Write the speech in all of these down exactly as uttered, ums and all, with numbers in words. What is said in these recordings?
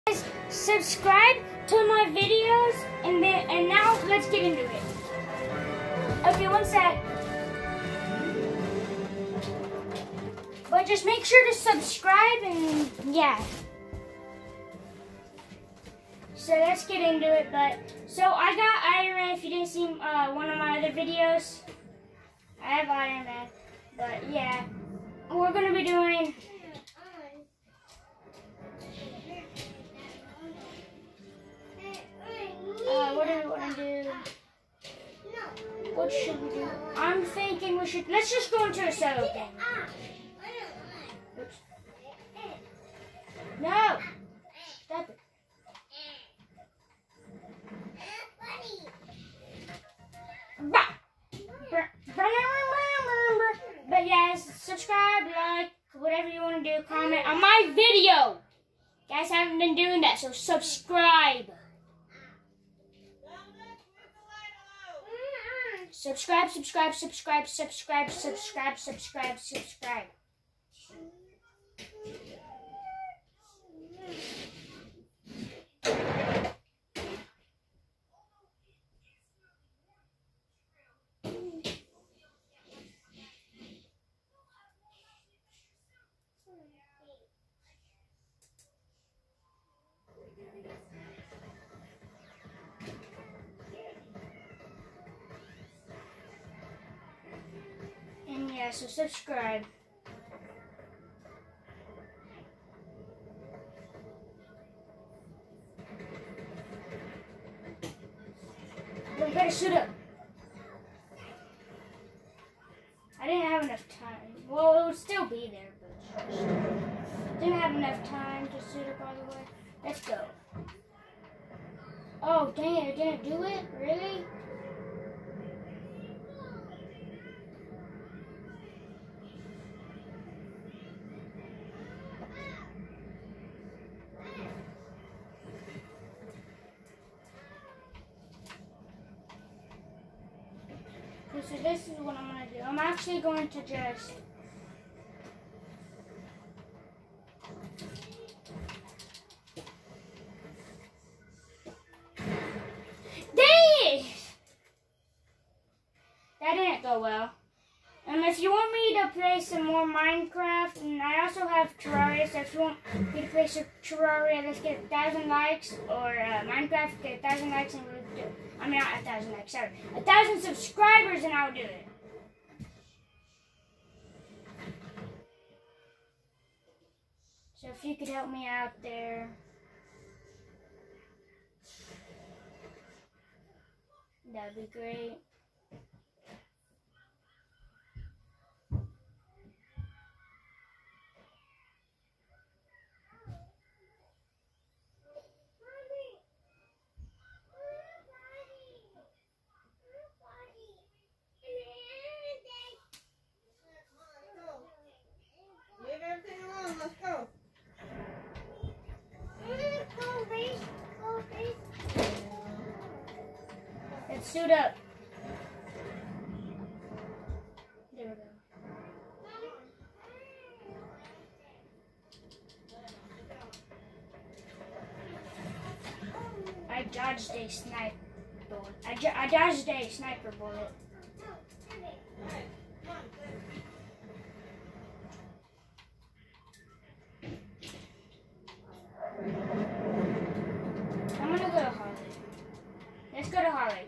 Guys, subscribe to my videos, and then and now let's get into it. Okay, one sec. But just make sure to subscribe and yeah. So let's get into it. But so I got Iron Man. If you didn't see uh, one of my other videos, I have Iron Man. But yeah, we're gonna be doing. Uh, what do we want to do? What should we do? I'm thinking we should. Let's just go into a solo game. Oops. No! Stop it. But yeah, subscribe, like, whatever you want to do, comment on my video. You guys haven't been doing that, so subscribe. Subscribe, subscribe, subscribe, subscribe, subscribe, subscribe, subscribe. And yeah, so subscribe. But you gotta shoot up. I didn't have enough time. Well, it would still be there, but didn't have enough time to shoot up all the way. Let's go. Oh, dang it, I didn't do it? Really? So this is what I'm going to do. I'm actually going to just... Dang it! That didn't go well. And if you want me to play some more Minecraft, and I also have Terraria, so if you want me to play some Terraria, let's get a thousand likes, or uh, Minecraft, get a thousand likes, and we'll do it. I mean, not a thousand likes, sorry. A thousand subscribers and I'll do it. So if you could help me out there. That'd be great. Let's suit up. There we go. I dodged a sniper bullet. I, I dodged a sniper bullet. I'm gonna go to Holly. Let's go to Holly.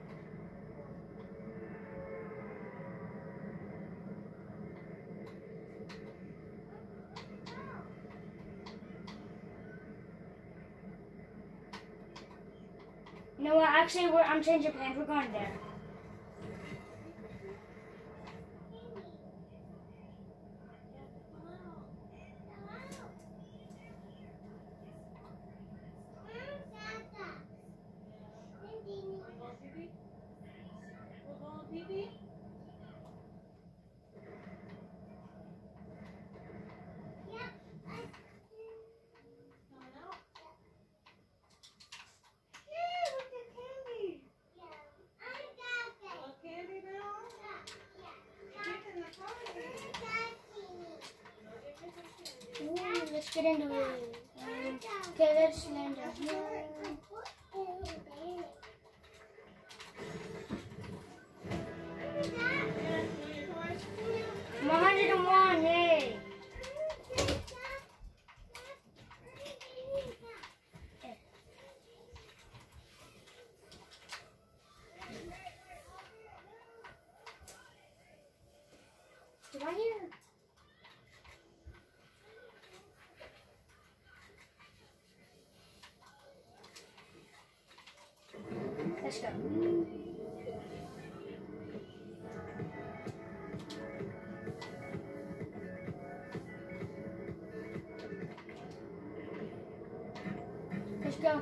You know what? Actually, we're, I'm changing plans. We're going there. Let's get into it. Um, Okay, let's land down here. one hundred and one, yay! Did I hear? Let's go. Let's go.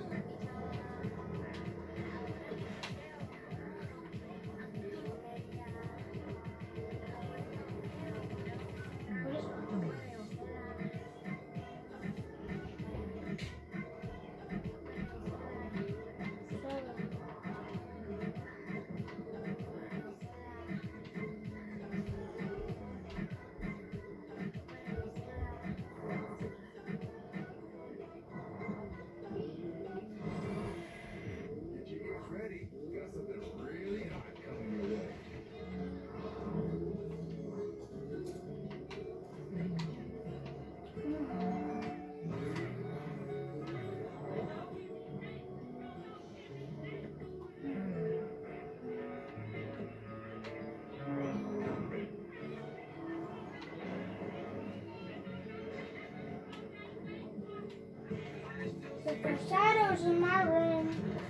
But there's shadows in my room.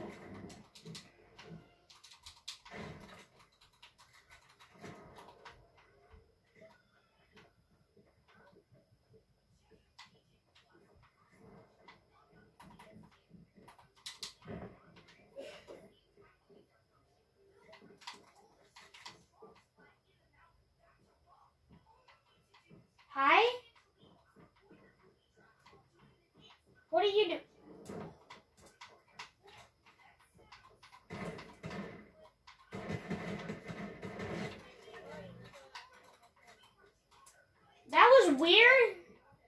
Hi? What are you doing? That was weird.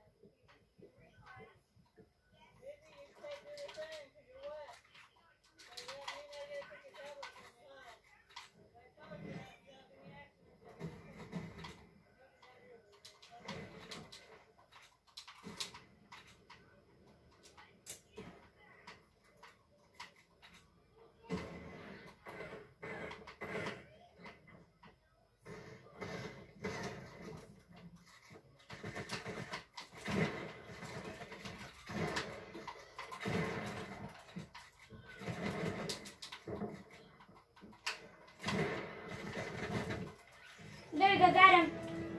There you go, got him.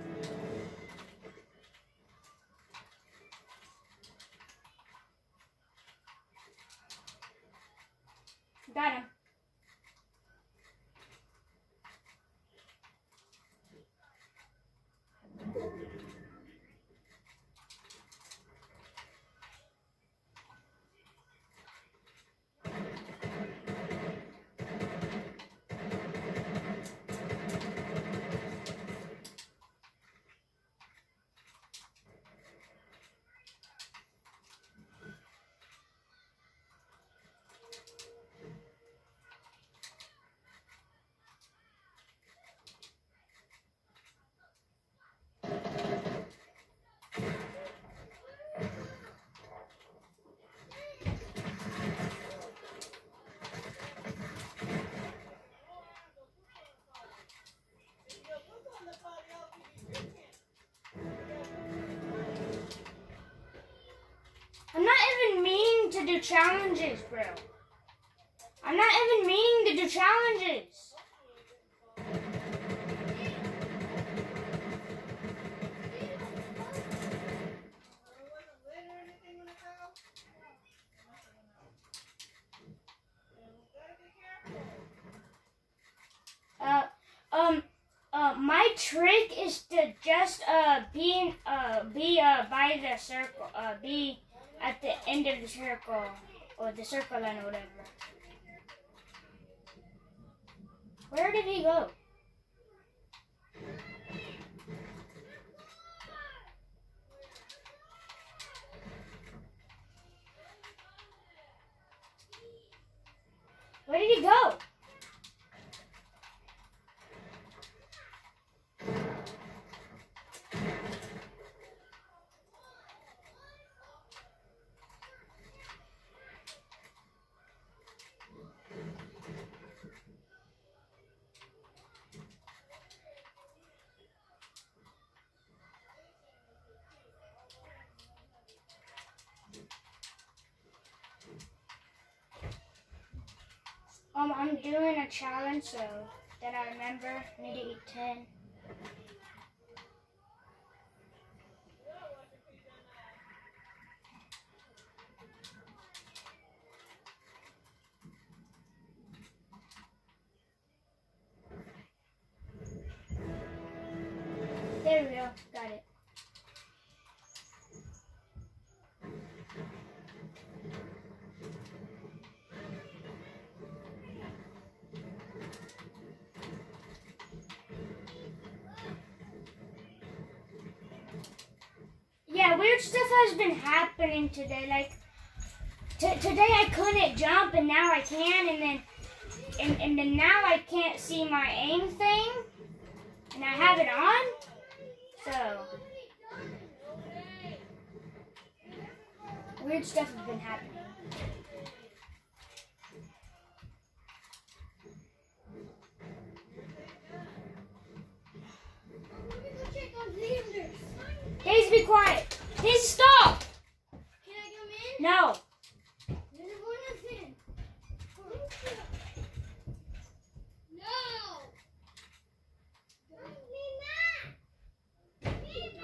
Got him. I'm not even meaning to do challenges, bro. I'm not even meaning to do challenges. Uh, um, uh, my trick is to just uh be uh be uh by the circle, uh be at the end of the circle or the circle line or whatever. Where did he go? he go? Um, I'm doing a challenge, so that I remember. I need to eat ten. There we go. Got it. Yeah, weird stuff has been happening today. Like, t today I couldn't jump, and now I can, and then, and, and then now I can't see my aim thing, and I have it on, so, weird stuff has been happening. Daisy, be quiet. Daisy, stop. Can I come in? No. There's a bonus in. No. Mima. Mima.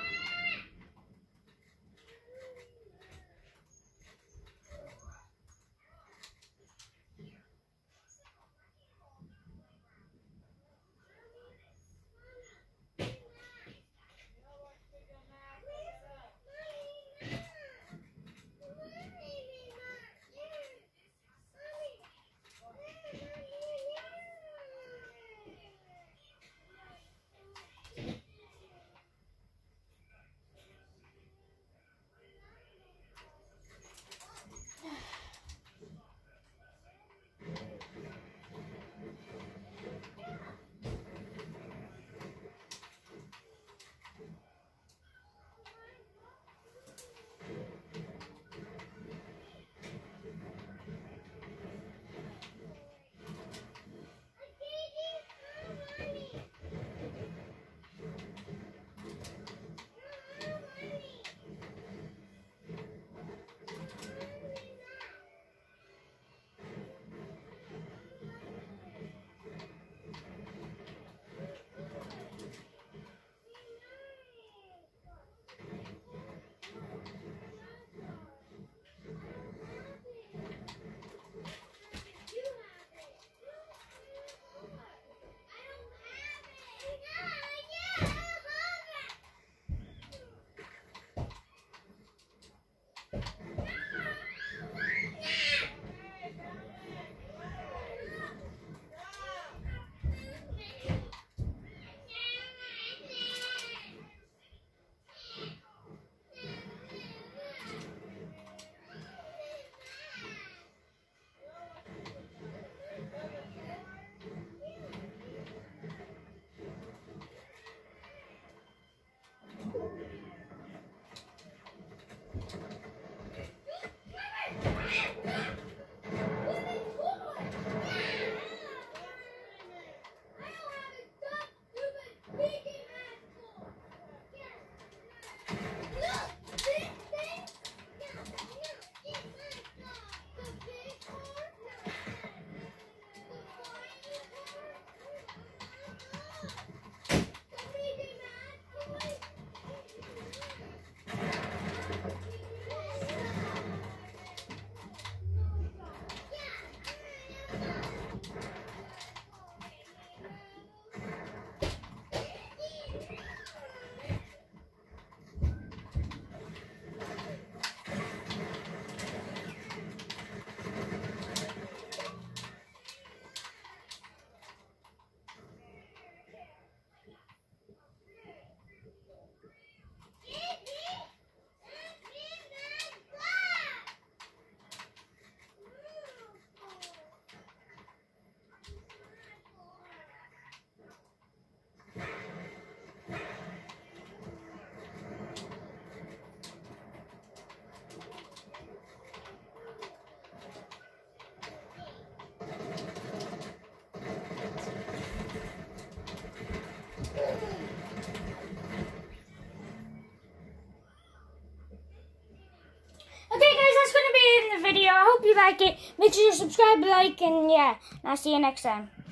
video. I hope you like it. Make sure you subscribe, like, and yeah. And I'll see you next time.